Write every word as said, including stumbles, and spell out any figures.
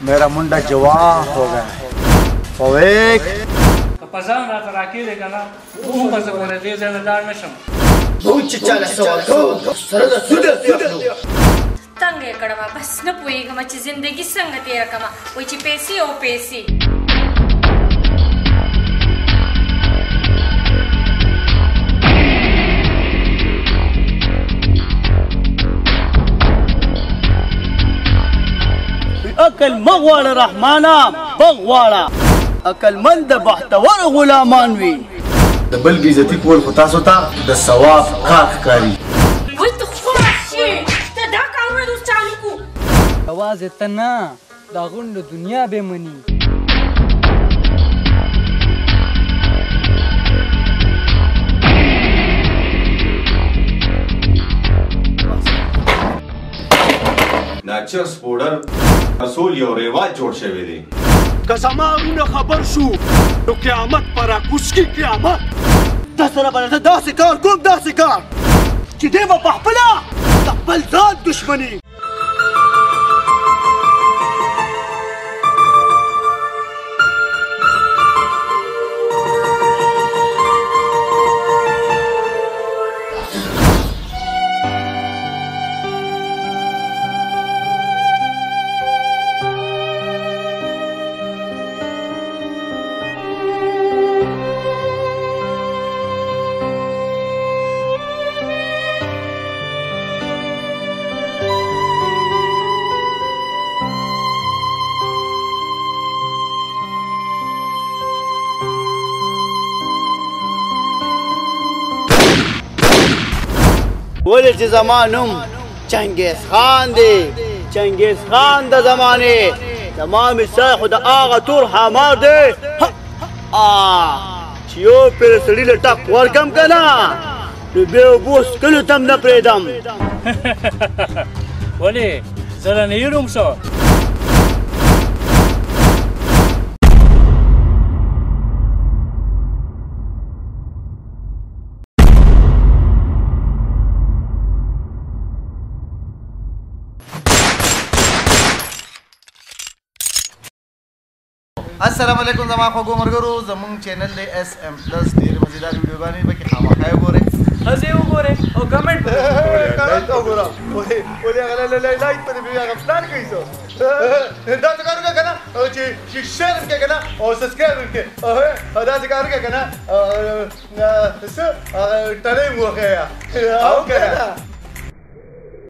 मेरा मुंडा जवान हो गया है फवेक पजान रात राखी रे कना वो बस कोने दे से नदार में शम बहुत चाला सवाल को सरद सुदर तंगे कड़वा बस न पुईगा मच जिंदगी संगति रकमा वची पेसी ओ पेसी अकल मगवाड़ा रहमाना बगवाड़ा अकल मंद बख्तवर गुलामान वी दबल बेइज्जती कول خو تاسو ته د ثواب کار ښکاري وای ته خوشي ته دا کارونه دوس چالو کو आवाज اتنا دا غوند دنیا به منی ناچرس پوډر اصول یو ریواج جوړ شوی دی که زمانونه خبر شو نو قیامت پر کوس کی قیامت د سره بل داسې کار کوم داسې کار چې دی په خپل خپل ځان دشمنی ولې چې زمانم چنګیز خان دی چنګیز خان د زمانه تمام ساحو د آغا تور حمار دی چې یو پر سړي له ټک ورکم که نه نو بیا اوبو څکلو ته هم نه پرېږدم ولې زه رانه هېروم شو السلام علیکم زما خوږو ملګرو زموږ چینل دی ایس ایم پلس ډېرې مزیدار ویډیوګانې پکې خامخا وګورئ هسې وګورئ او کمنټ کمنټ وګوره ولې هغه لایک پرې بیا هغه پلان کوي څو دا څه کار وکړه که نه چې شیر وکړه که نه او سبسکرایب وکړه دا څه کار وکړه که نه څه ټلی مو وښیه او که نه